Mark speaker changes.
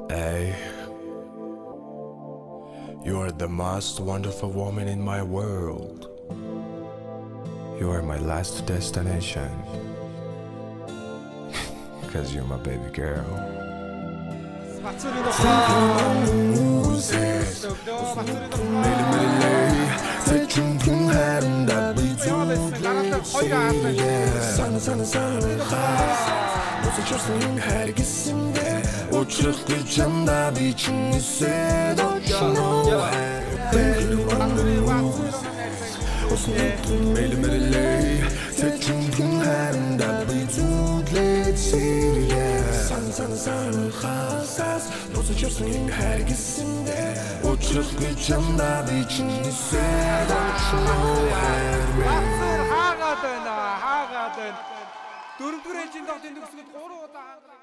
Speaker 1: Hey, you are the most wonderful woman in my world. You are my last destination. Cause you're my baby girl.
Speaker 2: Дөрөвдүгээр ээлжинд дот энэ төгсгөл 3 удаа